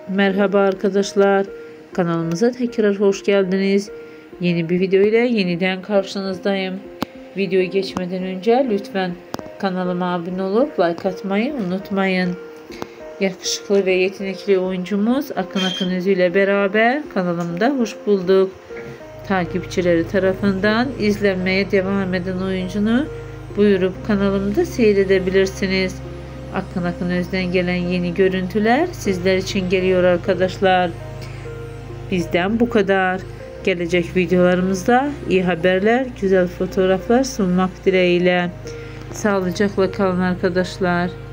Merhaba arkadaşlar, kanalımıza tekrar hoş geldiniz. Yeni bir video ile yeniden karşınızdayım. Videoya geçmeden önce lütfen kanalıma abone olup like atmayı unutmayın. Yakışıklı ve yetenekli oyuncumuz Akın Akınözü ile beraber kanalımda hoş bulduk. Takipçileri tarafından izlenmeye devam eden oyuncunu buyurup kanalımda seyredebilirsiniz. Akın Akınöz'den gelen yeni görüntüler sizler için geliyor arkadaşlar. Bizden bu kadar. Gelecek videolarımızda iyi haberler, güzel fotoğraflar sunmak dileğiyle. Sağlıcakla kalın arkadaşlar.